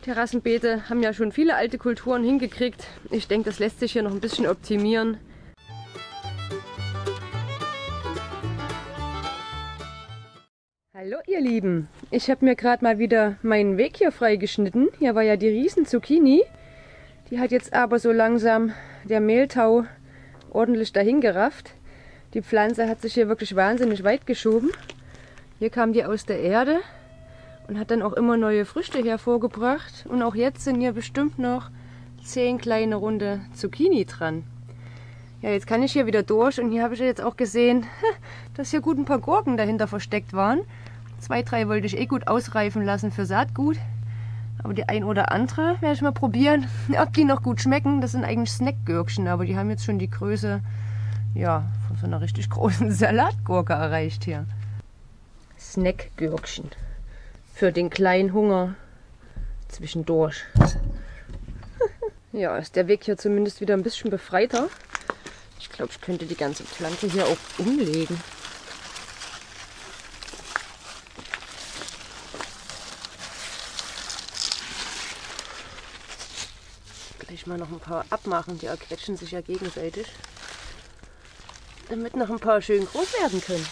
Terrassenbeete haben ja schon viele alte Kulturen hingekriegt. Ich denke, das lässt sich hier noch ein bisschen optimieren. Hallo ihr Lieben, ich habe mir gerade mal wieder meinen Weg hier freigeschnitten. Hier war ja die Riesen-Zucchini. Die hat jetzt aber so langsam der Mehltau ordentlich dahin gerafft. Die Pflanze hat sich hier wirklich wahnsinnig weit geschoben. Hier kam die aus der Erde und hat dann auch immer neue Früchte hervorgebracht. Und auch jetzt sind hier bestimmt noch 10 kleine runde Zucchini dran. Ja, jetzt kann ich hier wieder durch und hier habe ich jetzt auch gesehen, dass hier gut ein paar Gurken dahinter versteckt waren. 2, 3 wollte ich gut ausreifen lassen für Saatgut. Aber die ein oder andere werde ich mal probieren, ob die noch gut schmecken. Das sind eigentlich Snackgürkchen, aber die haben jetzt schon die Größe, ja, von so einer richtig großen Salatgurke erreicht hier. Snackgürkchen. Für den kleinen Hunger zwischendurch. Ja, ist der Weg hier zumindest wieder ein bisschen befreiter. Ich glaube, ich könnte die ganze Pflanze hier auch umlegen. Gleich mal noch ein paar abmachen, die erquetschen sich ja gegenseitig. Damit noch ein paar schön groß werden können.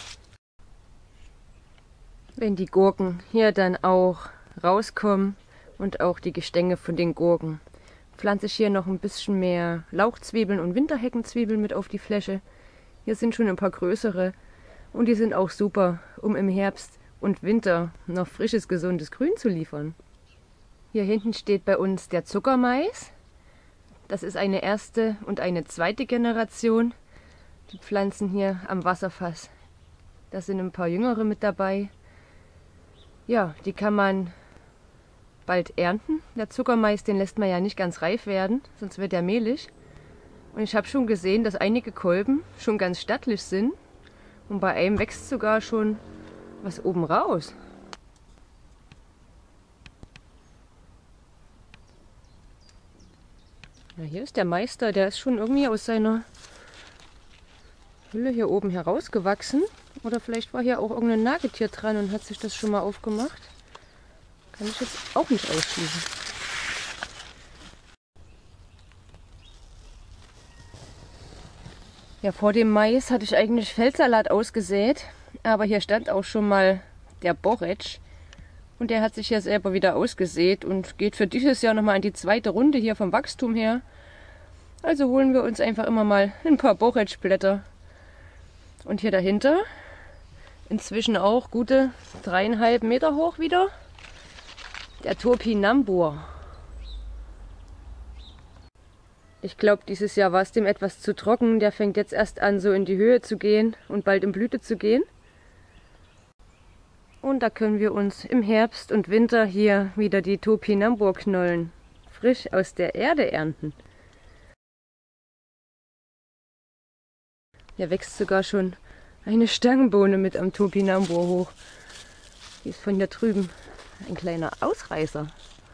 Wenn die Gurken hier dann auch rauskommen und auch die Gestänge von den Gurken, pflanze ich hier noch ein bisschen mehr Lauchzwiebeln und Winterheckenzwiebeln mit auf die Fläche. Hier sind schon ein paar größere und die sind auch super, um im Herbst und Winter noch frisches, gesundes Grün zu liefern. Hier hinten steht bei uns der Zuckermais. Das ist eine erste und eine zweite Generation. Die pflanzen hier am Wasserfass. Da sind ein paar jüngere mit dabei. Ja, die kann man bald ernten. Der Zuckermais, den lässt man ja nicht ganz reif werden, sonst wird er mehlig. Und ich habe schon gesehen, dass einige Kolben schon ganz stattlich sind. Und bei einem wächst sogar schon was oben raus. Ja, hier ist der Meister, der ist schon irgendwie aus seiner Hülle hier oben herausgewachsen. Oder vielleicht war hier auch irgendein Nagetier dran und hat sich das schon mal aufgemacht. Kann ich jetzt auch nicht ausschließen. Ja, vor dem Mais hatte ich eigentlich Feldsalat ausgesät. Aber hier stand auch schon mal der Borretsch. Und der hat sich ja selber wieder ausgesät und geht für dieses Jahr nochmal in die zweite Runde hier vom Wachstum her. Also holen wir uns einfach immer mal ein paar Borretschblätter. Und hier dahinter inzwischen auch gute 3,5 Meter hoch wieder der Topinambur. Ich glaube, dieses Jahr war es dem etwas zu trocken. Der fängt jetzt erst an, so in die Höhe zu gehen und bald in Blüte zu gehen. Und da können wir uns im Herbst und Winter hier wieder die Topinamburknollen frisch aus der Erde ernten. Hier wächst sogar schon eine Stangenbohne mit am Topinambur hoch. Die ist von hier drüben ein kleiner Ausreißer.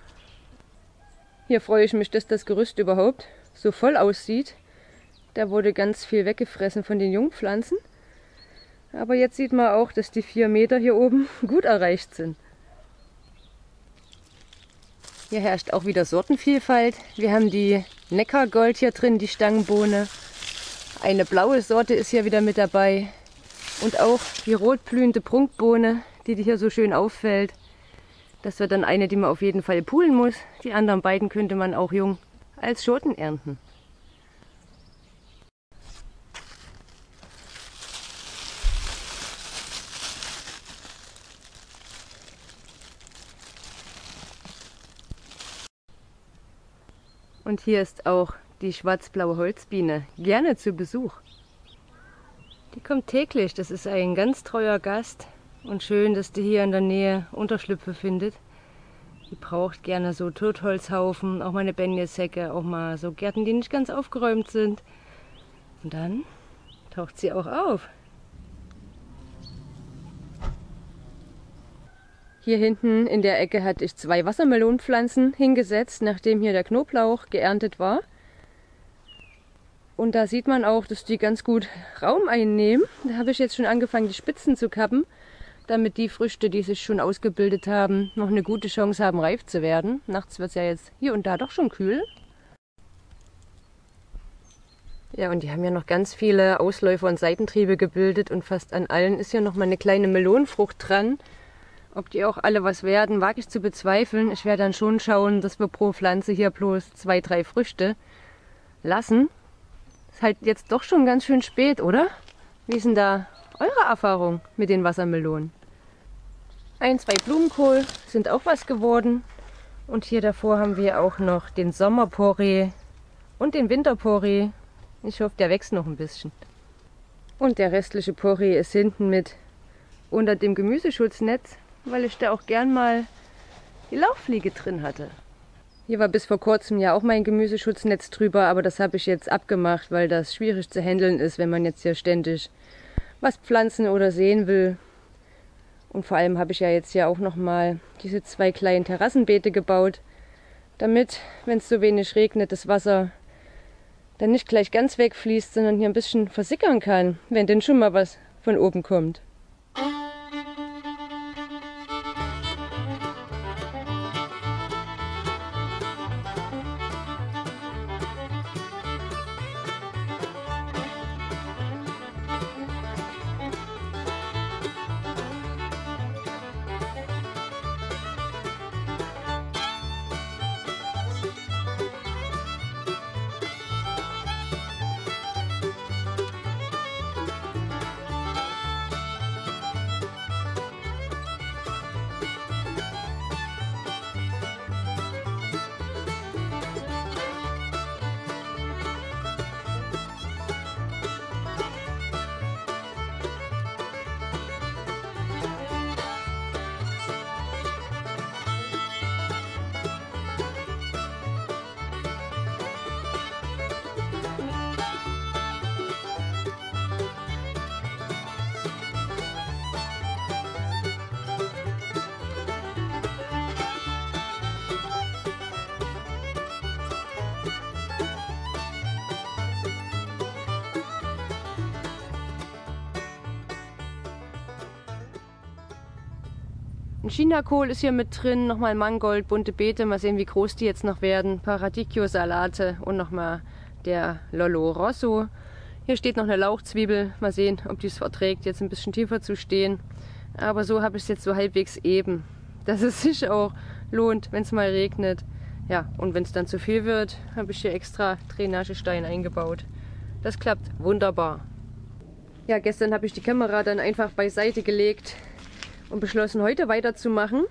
Hier freue ich mich, dass das Gerüst überhaupt so voll aussieht. Da wurde ganz viel weggefressen von den Jungpflanzen. Aber jetzt sieht man auch, dass die 4 Meter hier oben gut erreicht sind. Hier herrscht auch wieder Sortenvielfalt. Wir haben die Neckargold hier drin, die Stangenbohne. Eine blaue Sorte ist hier wieder mit dabei. Und auch die rotblühende Prunkbohne, die hier so schön auffällt. Das wird dann eine, die man auf jeden Fall poolen muss. Die anderen beiden könnte man auch jung als Schoten ernten. Und hier ist auch die schwarzblaue Holzbiene gerne zu Besuch. Die kommt täglich, das ist ein ganz treuer Gast und schön, dass die hier in der Nähe Unterschlüpfe findet. Die braucht gerne so Totholzhaufen, auch mal eine Benjesäcke, auch mal so Gärten, die nicht ganz aufgeräumt sind. Und dann taucht sie auch auf. Hier hinten in der Ecke hatte ich 2 Wassermelonenpflanzen hingesetzt, nachdem hier der Knoblauch geerntet war. Und da sieht man auch, dass die ganz gut Raum einnehmen. Da habe ich jetzt schon angefangen, die Spitzen zu kappen. damit die Früchte, die sich schon ausgebildet haben, noch eine gute Chance haben, reif zu werden. Nachts wird es ja jetzt hier und da doch schon kühl. Ja, und die haben ja noch ganz viele Ausläufer und Seitentriebe gebildet und fast an allen ist ja noch mal eine kleine Melonenfrucht dran. Ob die auch alle was werden, wage ich zu bezweifeln. Ich werde dann schon schauen, dass wir pro Pflanze hier bloß 2, 3 Früchte lassen. Ist halt jetzt doch schon ganz schön spät, oder? Wie ist denn da eure Erfahrung mit den Wassermelonen? 1, 2 Blumenkohl sind auch was geworden. Und hier davor haben wir auch noch den Sommerporree und den Winterporree. Ich hoffe, der wächst noch ein bisschen. Und der restliche Porree ist hinten mit unter dem Gemüseschutznetz, weil ich da auch gern mal die Lauchfliege drin hatte. Hier war bis vor kurzem ja auch mein Gemüseschutznetz drüber, aber das habe ich jetzt abgemacht, weil das schwierig zu handeln ist, wenn man jetzt hier ständig was pflanzen oder sehen will. Und vor allem habe ich ja jetzt hier auch noch mal diese 2 kleinen Terrassenbeete gebaut, damit, wenn es so wenig regnet, das Wasser dann nicht gleich ganz wegfließt, sondern hier ein bisschen versickern kann, wenn denn schon mal was von oben kommt. Ein Chinakohl ist hier mit drin, nochmal Mangold, bunte Beete, mal sehen wie groß die jetzt noch werden, ein paar Radicchio-Salate und nochmal der Lollo Rosso. Hier steht noch eine Lauchzwiebel, mal sehen, ob die es verträgt, jetzt ein bisschen tiefer zu stehen. Aber so habe ich es jetzt so halbwegs eben, dass es sich auch lohnt, wenn es mal regnet. Ja, und wenn es dann zu viel wird, habe ich hier extra Drainagestein eingebaut. Das klappt wunderbar. Ja, gestern habe ich die Kamera dann einfach beiseite gelegt und beschlossen, heute weiterzumachen.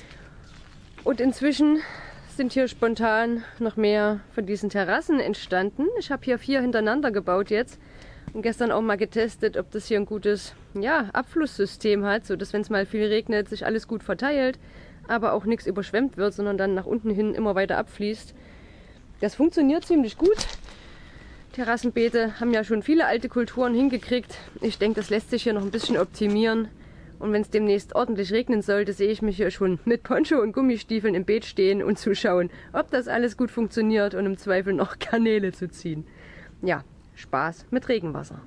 Und inzwischen sind hier spontan noch mehr von diesen Terrassen entstanden. Ich habe hier 4 hintereinander gebaut jetzt und gestern auch mal getestet, ob das hier ein gutes Abflusssystem hat, sodass, wenn es mal viel regnet, sich alles gut verteilt, aber auch nichts überschwemmt wird, sondern dann nach unten hin immer weiter abfließt. Das funktioniert ziemlich gut. Terrassenbeete haben ja schon viele alte Kulturen hingekriegt. Ich denke, das lässt sich hier noch ein bisschen optimieren. Und wenn es demnächst ordentlich regnen sollte, sehe ich mich hier schon mit Poncho und Gummistiefeln im Beet stehen und zuschauen, ob das alles gut funktioniert und im Zweifel noch Kanäle zu ziehen. Ja, Spaß mit Regenwasser.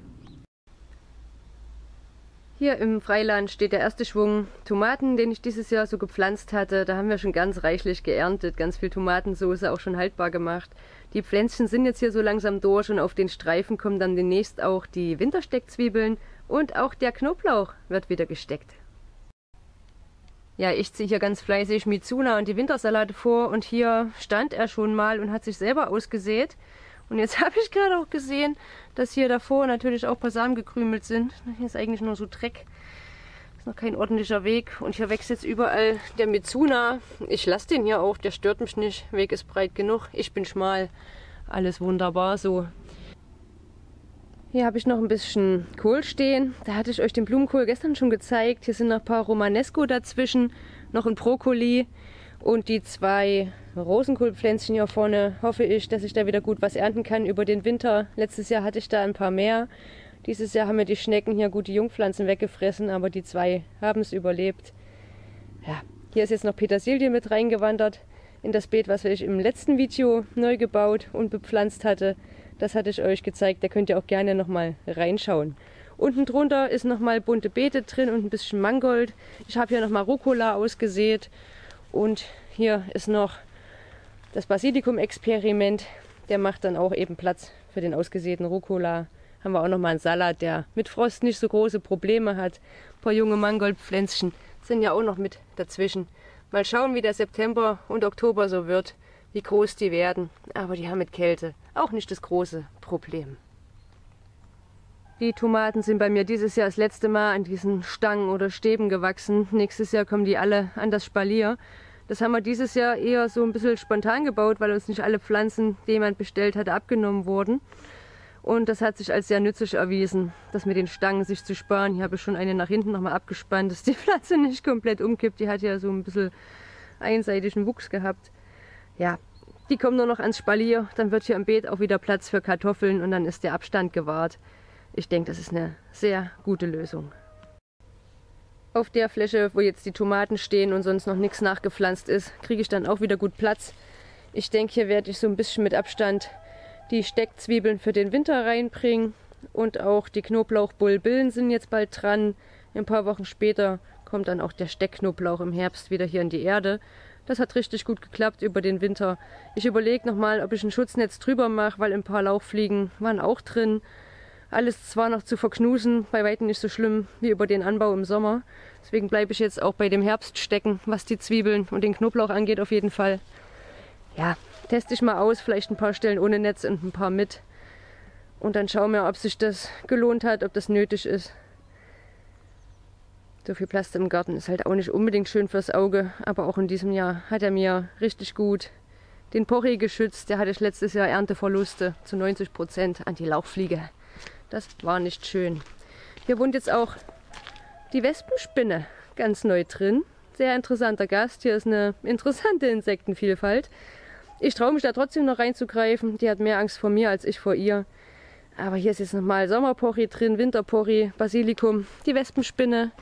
Hier im Freiland steht der erste Schwung Tomaten, den ich dieses Jahr so gepflanzt hatte. Da haben wir schon ganz reichlich geerntet, ganz viel Tomatensauce auch schon haltbar gemacht. Die Pflänzchen sind jetzt hier so langsam durch und auf den Streifen kommen dann demnächst auch die Wintersteckzwiebeln. Und auch der Knoblauch wird wieder gesteckt. Ja, ich ziehe hier ganz fleißig Mizuna und die Wintersalate vor und hier stand er schon mal und hat sich selber ausgesät. Und jetzt habe ich gerade auch gesehen, dass hier davor natürlich auch ein paar Samen gekrümelt sind. Hier ist eigentlich nur so Dreck. Ist noch kein ordentlicher Weg. Und hier wächst jetzt überall der Mizuna. Ich lasse den hier auch, der stört mich nicht. Weg ist breit genug. Ich bin schmal. Alles wunderbar so. Hier habe ich noch ein bisschen Kohl stehen. Da hatte ich euch den Blumenkohl gestern schon gezeigt. Hier sind noch ein paar Romanesco dazwischen, noch ein Brokkoli und die 2 Rosenkohlpflänzchen hier vorne. Hoffe ich, dass ich da wieder gut was ernten kann über den Winter. Letztes Jahr hatte ich da ein paar mehr. Dieses Jahr haben mir die Schnecken hier gut die Jungpflanzen weggefressen, aber die 2 haben es überlebt. Ja, hier ist jetzt noch Petersilie mit reingewandert in das Beet, was ich im letzten Video neu gebaut und bepflanzt hatte. Das hatte ich euch gezeigt, da könnt ihr auch gerne nochmal reinschauen. Unten drunter ist nochmal bunte Beete drin und ein bisschen Mangold. Ich habe hier nochmal Rucola ausgesät. Und hier ist noch das Basilikum-Experiment. Der macht dann auch eben Platz für den ausgesäten Rucola. Haben wir auch nochmal einen Salat, der mit Frost nicht so große Probleme hat. Ein paar junge Mangoldpflänzchen sind ja auch noch mit dazwischen. Mal schauen, wie der September und Oktober so wird, wie groß die werden. Aber die haben mit Kälte auch nicht das große Problem. Die Tomaten sind bei mir dieses Jahr das letzte Mal an diesen Stangen oder Stäben gewachsen. Nächstes Jahr kommen die alle an das Spalier. Das haben wir dieses Jahr eher so ein bisschen spontan gebaut, weil uns nicht alle Pflanzen, die jemand bestellt hatte, abgenommen wurden. Und das hat sich als sehr nützlich erwiesen, das mit den Stangen sich zu sparen. Hier habe ich schon eine nach hinten nochmal abgespannt, dass die Pflanze nicht komplett umkippt. Die hat ja so ein bisschen einseitigen Wuchs gehabt. Ja, die kommen nur noch ans Spalier. Dann wird hier im Beet auch wieder Platz für Kartoffeln und dann ist der Abstand gewahrt. Ich denke, das ist eine sehr gute Lösung. Auf der Fläche, wo jetzt die Tomaten stehen und sonst noch nichts nachgepflanzt ist, kriege ich dann auch wieder gut Platz. Ich denke, hier werde ich so ein bisschen mit Abstand die Steckzwiebeln für den Winter reinbringen. Und auch die Knoblauchbulbillen sind jetzt bald dran. Ein paar Wochen später kommt dann auch der Steckknoblauch im Herbst wieder hier in die Erde. Das hat richtig gut geklappt über den Winter. Ich überlege nochmal, ob ich ein Schutznetz drüber mache, weil ein paar Lauchfliegen waren auch drin. Alles zwar noch zu verknusen, bei weitem nicht so schlimm wie über den Anbau im Sommer. Deswegen bleibe ich jetzt auch bei dem Herbststecken, was die Zwiebeln und den Knoblauch angeht, auf jeden Fall. Ja, teste ich mal aus, vielleicht ein paar Stellen ohne Netz und ein paar mit. Und dann schauen wir, ob sich das gelohnt hat, ob das nötig ist. So viel Plast im Garten ist halt auch nicht unbedingt schön fürs Auge, aber auch in diesem Jahr hat er mir richtig gut den Porree geschützt. Der hatte ich letztes Jahr Ernteverluste zu 90% an die Lauchfliege. Das war nicht schön. Hier wohnt jetzt auch die Wespenspinne ganz neu drin. Sehr interessanter Gast. Hier ist eine interessante Insektenvielfalt. Ich traue mich da trotzdem noch reinzugreifen. Die hat mehr Angst vor mir als ich vor ihr. Aber hier ist jetzt nochmal Sommerporree drin, Winterporree, Basilikum, die Wespenspinne.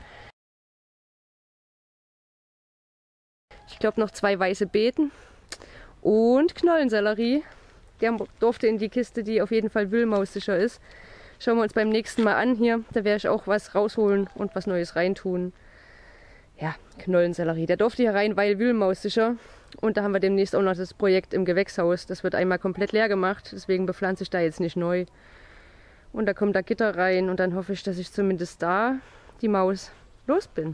Ich glaube noch 2 weiße Beeten und Knollensellerie. Der durfte in die Kiste, die auf jeden Fall wühlmaussicher ist. Schauen wir uns beim nächsten Mal an hier. Da werde ich auch was rausholen und was Neues reintun. Ja, Knollensellerie. Der durfte hier rein, weil wühlmaussicher. Und da haben wir demnächst auch noch das Projekt im Gewächshaus. Das wird einmal komplett leer gemacht. Deswegen bepflanze ich da jetzt nicht neu. Und da kommt da Gitter rein. Und dann hoffe ich, dass ich zumindest da die Maus los bin.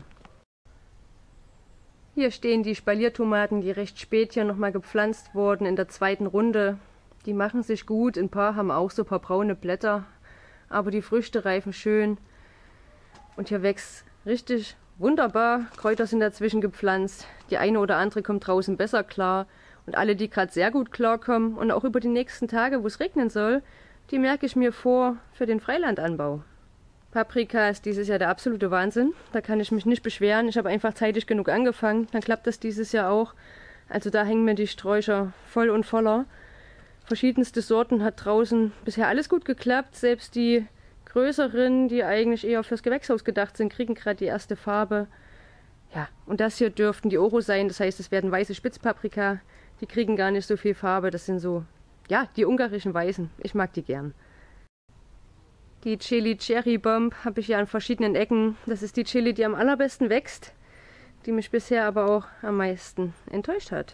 Hier stehen die Spaliertomaten, die recht spät hier nochmal gepflanzt wurden in der zweiten Runde. Die machen sich gut. Ein paar haben auch so ein paar braune Blätter. Aber die Früchte reifen schön und hier wächst richtig wunderbar. Kräuter sind dazwischen gepflanzt. Die eine oder andere kommt draußen besser klar. Und alle, die gerade sehr gut klarkommen und auch über die nächsten Tage, wo es regnen soll, die merke ich mir vor für den Freilandanbau. Paprika ist dieses Jahr der absolute Wahnsinn. Da kann ich mich nicht beschweren. Ich habe einfach zeitig genug angefangen. Dann klappt das dieses Jahr auch. Also da hängen mir die Sträucher voll und voller. Verschiedenste Sorten hat draußen bisher alles gut geklappt. Selbst die größeren, die eigentlich eher fürs Gewächshaus gedacht sind, kriegen gerade die erste Farbe. Ja, und das hier dürften die Oro sein. Das heißt, es werden weiße Spitzpaprika. Die kriegen gar nicht so viel Farbe. Das sind so, ja, die ungarischen Weißen. Ich mag die gern. Die Chili Cherry Bomb habe ich ja an verschiedenen Ecken. Das ist die Chili, die am allerbesten wächst, die mich bisher aber auch am meisten enttäuscht hat.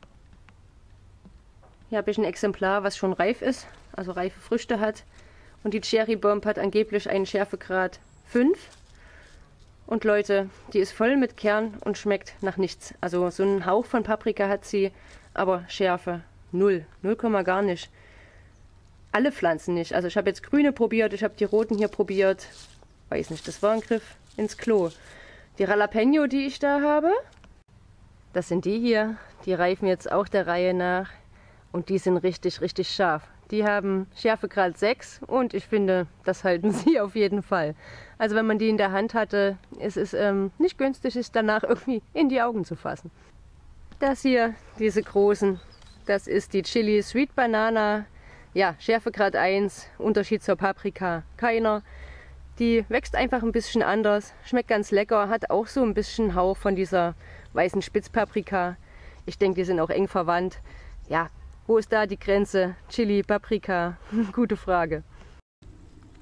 Hier habe ich ein Exemplar, was schon reif ist, also reife Früchte hat. Und die Cherry Bomb hat angeblich einen Schärfegrad 5. Und Leute, die ist voll mit Kern und schmeckt nach nichts. Also so einen Hauch von Paprika hat sie, aber Schärfe 0. 0, gar nicht. Alle Pflanzen nicht. Also ich habe jetzt grüne probiert, ich habe die roten hier probiert. Weiß nicht, das war ein Griff ins Klo. Die Jalapeno, die ich da habe, das sind die hier. Die reifen jetzt auch der Reihe nach. Und die sind richtig, richtig scharf. Die haben Schärfegrad 6 und ich finde, das halten sie auf jeden Fall. Also wenn man die in der Hand hatte, ist es nicht günstig, sich danach irgendwie in die Augen zu fassen. Das hier, diese großen, das ist die Chili Sweet Banana. Ja, Schärfegrad 1, Unterschied zur Paprika keiner. Die wächst einfach ein bisschen anders, schmeckt ganz lecker, hat auch so ein bisschen Hauch von dieser weißen Spitzpaprika. Ich denke, die sind auch eng verwandt. Ja, wo ist da die Grenze? Chili, Paprika? Gute Frage.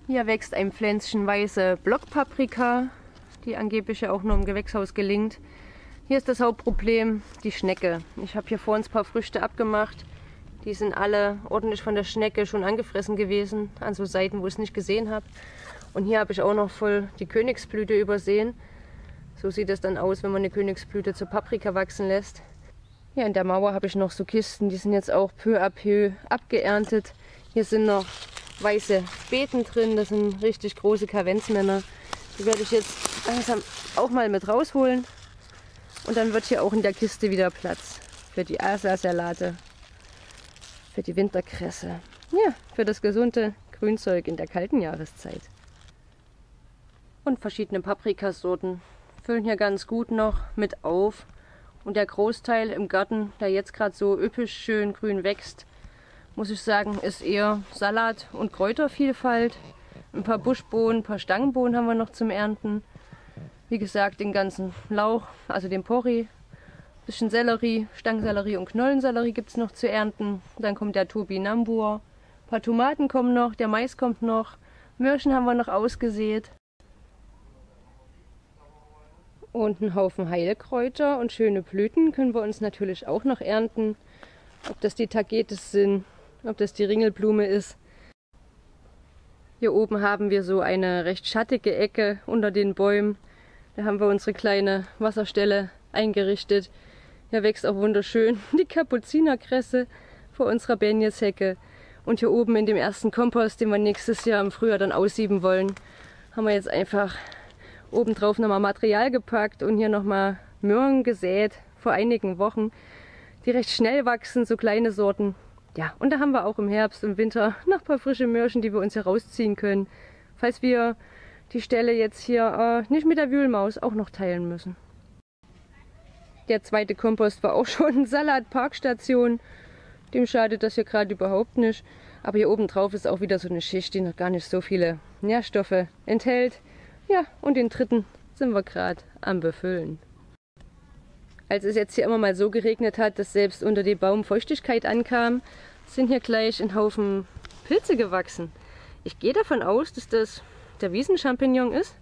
Hier wächst ein Pflänzchen weiße Blockpaprika, die angeblich ja auch nur im Gewächshaus gelingt. Hier ist das Hauptproblem die Schnecke. Ich habe hier vor uns ein paar Früchte abgemacht. Die sind alle ordentlich von der Schnecke schon angefressen gewesen, an so Seiten, wo ich es nicht gesehen habe. Und hier habe ich auch noch voll die Königsblüte übersehen. So sieht es dann aus, wenn man eine Königsblüte zur Paprika wachsen lässt. Hier an der Mauer habe ich noch so Kisten, die sind jetzt auch peu à peu abgeerntet. Hier sind noch weiße Beeten drin, das sind richtig große Kavenzmänner. Die werde ich jetzt langsam auch mal mit rausholen. Und dann wird hier auch in der Kiste wieder Platz für die Asasalate, für die Winterkresse. Ja, für das gesunde Grünzeug in der kalten Jahreszeit. Und verschiedene Paprikasorten füllen hier ganz gut noch mit auf. Und der Großteil im Garten, der jetzt gerade so üppig schön grün wächst, muss ich sagen, ist eher Salat- und Kräutervielfalt. Ein paar Buschbohnen, ein paar Stangenbohnen haben wir noch zum Ernten. Wie gesagt, den ganzen Lauch, also den Porree, ein bisschen Sellerie, Stangensellerie und Knollensellerie gibt es noch zu ernten. Dann kommt der Topinambur, ein paar Tomaten kommen noch, der Mais kommt noch, Möhrchen haben wir noch ausgesät. Und einen Haufen Heilkräuter und schöne Blüten können wir uns natürlich auch noch ernten. Ob das die Tagetes sind, ob das die Ringelblume ist. Hier oben haben wir so eine recht schattige Ecke unter den Bäumen. Da haben wir unsere kleine Wasserstelle eingerichtet. Hier wächst auch wunderschön die Kapuzinerkresse vor unserer Benjeshecke. Und hier oben in dem ersten Kompost, den wir nächstes Jahr im Frühjahr dann aussieben wollen, haben wir jetzt einfach obendrauf nochmal Material gepackt und hier nochmal Möhren gesät vor einigen Wochen, die recht schnell wachsen, so kleine Sorten. Ja, und da haben wir auch im Herbst und Winter noch ein paar frische Möhrchen, die wir uns hier rausziehen können, falls wir die Stelle jetzt hier nicht mit der Wühlmaus auch noch teilen müssen. Der zweite Kompost war auch schon Salatparkstation. Dem schadet das hier gerade überhaupt nicht. Aber hier oben drauf ist auch wieder so eine Schicht, die noch gar nicht so viele Nährstoffe enthält. Ja, und den dritten sind wir gerade am Befüllen. Als es jetzt hier immer mal so geregnet hat, dass selbst unter dem Baum Feuchtigkeit ankam, sind hier gleich ein Haufen Pilze gewachsen. Ich gehe davon aus, dass das der Wiesenchampignon ist.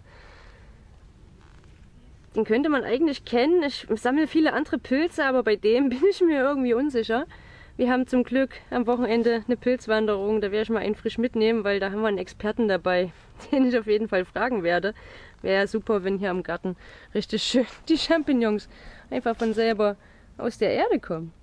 Den könnte man eigentlich kennen. Ich sammle viele andere Pilze, aber bei dem bin ich mir irgendwie unsicher. Wir haben zum Glück am Wochenende eine Pilzwanderung. Da werde ich mal einen frisch mitnehmen, weil da haben wir einen Experten dabei, den ich auf jeden Fall fragen werde. Wäre ja super, wenn hier am Garten richtig schön die Champignons einfach von selber aus der Erde kommen.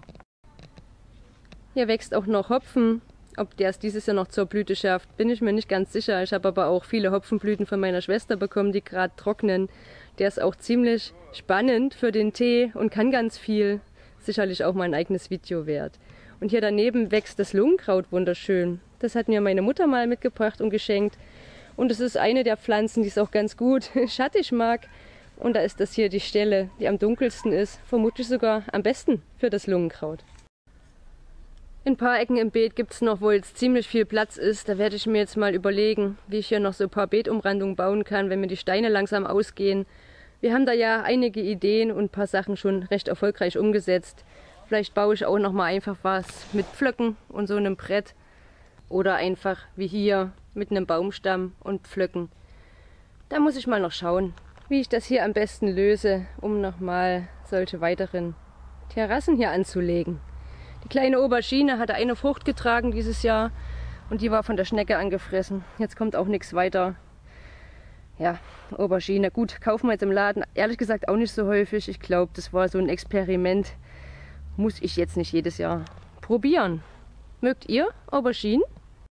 Hier wächst auch noch Hopfen. Ob der es dieses Jahr noch zur Blüte schafft, bin ich mir nicht ganz sicher. Ich habe aber auch viele Hopfenblüten von meiner Schwester bekommen, die gerade trocknen. Der ist auch ziemlich spannend für den Tee und kann ganz viel. Sicherlich auch mal ein eigenes Video wert. Und hier daneben wächst das Lungenkraut wunderschön. Das hat mir meine Mutter mal mitgebracht und geschenkt. Und es ist eine der Pflanzen, die es auch ganz gut schattig mag. Und da ist das hier die Stelle, die am dunkelsten ist. Vermutlich sogar am besten für das Lungenkraut. In ein paar Ecken im Beet gibt es noch, wo jetzt ziemlich viel Platz ist. Da werde ich mir jetzt mal überlegen, wie ich hier noch so ein paar Beetumrandungen bauen kann, wenn mir die Steine langsam ausgehen. Wir haben da ja einige Ideen und ein paar Sachen schon recht erfolgreich umgesetzt. Vielleicht baue ich auch noch mal einfach was mit Pflöcken und so einem Brett. Oder einfach wie hier mit einem Baumstamm und Pflöcken. Da muss ich mal noch schauen, wie ich das hier am besten löse, um noch mal solche weiteren Terrassen hier anzulegen. Die kleine Aubergine hatte eine Frucht getragen dieses Jahr und die war von der Schnecke angefressen. Jetzt kommt auch nichts weiter. Ja, Aubergine. Gut, kaufen wir jetzt im Laden. Ehrlich gesagt auch nicht so häufig. Ich glaube, das war so ein Experiment. Muss ich jetzt nicht jedes Jahr probieren. Mögt ihr Auberginen?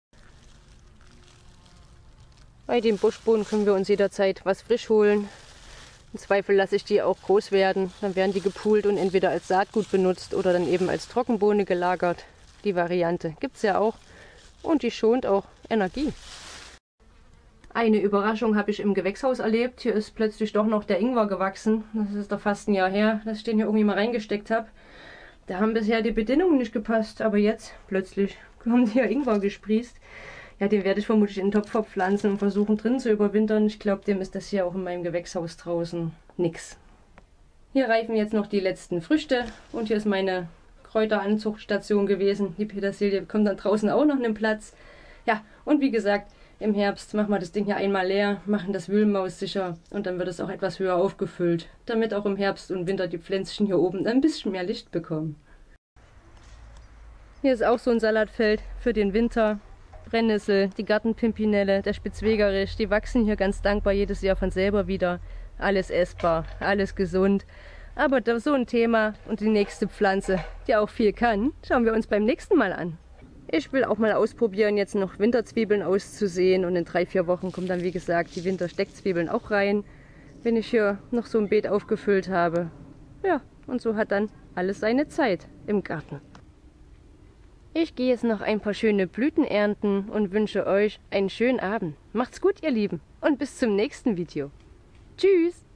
Bei den Buschbohnen können wir uns jederzeit was frisch holen. Im Zweifel lasse ich die auch groß werden. Dann werden die gepult und entweder als Saatgut benutzt oder dann eben als Trockenbohne gelagert. Die Variante gibt es ja auch. Und die schont auch Energie. Eine Überraschung habe ich im Gewächshaus erlebt. Hier ist plötzlich doch noch der Ingwer gewachsen. Das ist doch fast ein Jahr her, dass ich den hier irgendwie mal reingesteckt habe. Da haben bisher die Bedingungen nicht gepasst, aber jetzt plötzlich kommt hier Ingwer gesprießt. Ja, den werde ich vermutlich in den Topf verpflanzen und versuchen drin zu überwintern. Ich glaube, dem ist das hier auch in meinem Gewächshaus draußen nix. Hier reifen jetzt noch die letzten Früchte und hier ist meine Kräuteranzuchtstation gewesen. Die Petersilie bekommt dann draußen auch noch einen Platz. Ja, und wie gesagt, Im Herbst machen wir das Ding hier einmal leer, machen das Wühlmaus sicher und dann wird es auch etwas höher aufgefüllt, damit auch im Herbst und Winter die Pflänzchen hier oben ein bisschen mehr Licht bekommen. Hier ist auch so ein Salatfeld für den Winter. Brennnessel, die Gartenpimpinelle, der Spitzwegerisch, die wachsen hier ganz dankbar jedes Jahr von selber wieder. Alles essbar, alles gesund. Aber so ein Thema und die nächste Pflanze, die auch viel kann, schauen wir uns beim nächsten Mal an. Ich will auch mal ausprobieren, jetzt noch Winterzwiebeln auszusehen und in 3-4 Wochen kommen dann wie gesagt die Wintersteckzwiebeln auch rein, wenn ich hier noch so ein Beet aufgefüllt habe. Ja, und so hat dann alles seine Zeit im Garten. Ich gehe jetzt noch ein paar schöne Blüten ernten und wünsche euch einen schönen Abend. Macht's gut, ihr Lieben, und bis zum nächsten Video. Tschüss!